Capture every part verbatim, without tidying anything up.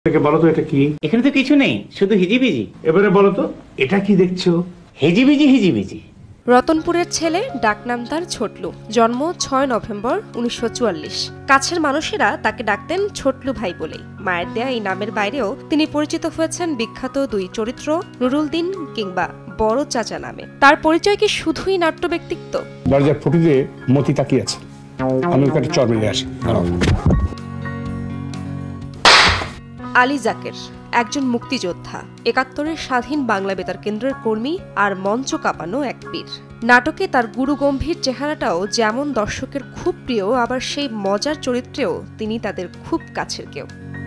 বলো তো এটা কি? এখানে তো কিছু নেই, শুধু হিজিবিজি। এবারে বলো তো এটা কি দেখছো? হিজিবিজি হিজিবিজি। রতনপুরের ছেলে, ডাকনাম তার ছোটলু। জন্ম ছয় নভেম্বর উনিশশো চুয়াল্লিশ। কাছের মানুষেরা তাকে ডাকতেন ছোটলু ভাই বলেই। মায়ের দেয়া এই নামের বাইরেও তিনি পরিচিত হয়েছেন বিখ্যাত দুই চরিত্র নুরুলদিন কিংবা বড় চাচা নামে। তার পরিচয় কি শুধুই নাট্য ব্যক্তিত্ব? দরজার ফুটিতে মতি তাকিয়ে আছে, আমি ওকে চর মেরে আসি। আলী জাকের একজন মুক্তিযোদ্ধা, একাত্তরের স্বাধীন বাংলা বেতার কেন্দ্রের কর্মী আর মঞ্চ কাঁপানো এক বীর। নাটকে তার গুরুগম্ভীর চেহারাটাও যেমন দর্শকের খুব প্রিয়, আবার সেই মজার চরিত্রেও তিনি তাদের খুব কাছের কেউ।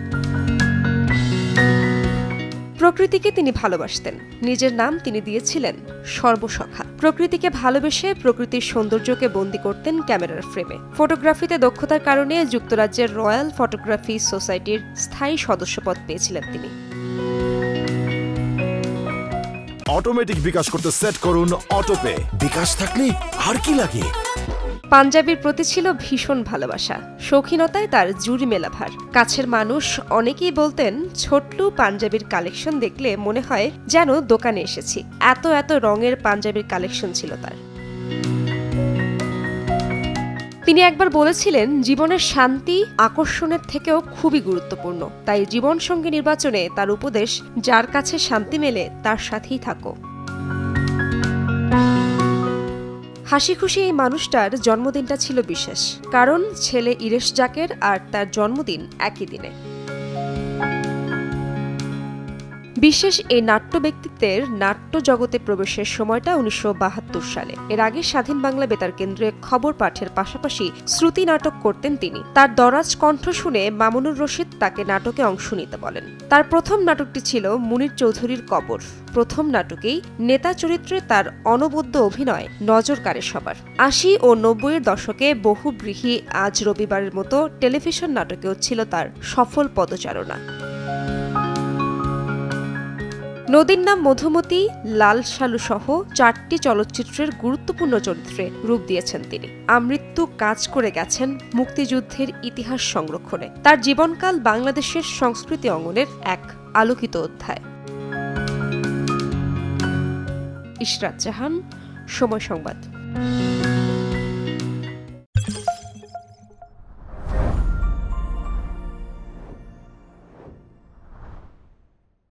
প্রকৃতিকে তিনি ভালোবাসতেন। নিজের নাম তিনি দিয়েছিলেন সর্বসখা। প্রকৃতিকে ভালোবেসে প্রকৃতির সৌন্দর্যকে বন্দী করতেন ক্যামেরার ফ্রেমে। ফটোগ্রাফিতে দক্ষতার কারণে যুক্তরাজ্যের রয়্যাল ফটোগ্রাফি সোসাইটির স্থায়ী সদস্যপদ পেয়েছিলেন তিনি। অটোমেটিক বিকাশ করতে সেট করুন অটোপে। বিকাশ থাকলে আর কি লাগে। পাঞ্জাবির প্রতি ছিল ভীষণ ভালোবাসা, শৌখিনতায় তার জুড়ি মেলা ভার। কাছের মানুষ অনেকেই বলতেন, ছোটলু পাঞ্জাবির কালেকশন দেখলে মনে হয় যেন দোকানে এসেছি। এত এত রঙের পাঞ্জাবির কালেকশন ছিল তার। তিনি একবার বলেছিলেন, জীবনের শান্তি আকর্ষণের থেকেও খুবই গুরুত্বপূর্ণ। তাই জীবনসঙ্গী নির্বাচনে তার উপদেশ, যার কাছে শান্তি মেলে তার সাথেই থাকো। হাসি খুশি এই মানুষটার জন্মদিনটা ছিল বিশেষ, কারণ ছেলে ইরেশ জাকের আর তার জন্মদিন একই দিনে। বিশেষ এই নাট্য ব্যক্তিত্বের নাট্য জগতে প্রবেশের সময়টা উনিশশো বাহাত্তর সালে। এর আগে স্বাধীন বাংলা বেতার কেন্দ্রে খবর পাঠের পাশাপাশি শ্রুতি নাটক করতেন তিনি। তার দরাজ কণ্ঠ শুনে মামুনুর রশিদ তাকে নাটকে অংশ নিতে বলেন। তার প্রথম নাটকটি ছিল মুনির চৌধুরীর কবর। প্রথম নাটকেই নেতা চরিত্রে তার অনবদ্য অভিনয় নজর কাড়ে সবার। আশি ও নব্বইয়ের দশকে বহুব্রীহি আজ রবিবারের মতো টেলিভিশন নাটকেও ছিল তার সফল পদচারণা। নদীর নাম মধুমতি, লাল সালু সহ চারটি চলচ্চিত্রের গুরুত্বপূর্ণ চরিত্রে রূপ দিয়েছেন তিনি। আমৃত্যু কাজ করে গেছেন মুক্তিযুদ্ধের ইতিহাস সংরক্ষণে। তার জীবনকাল বাংলাদেশের সংস্কৃতি অঙ্গনের এক আলোকিত অধ্যায়। ইশরাত জাহান, সময় সংবাদ।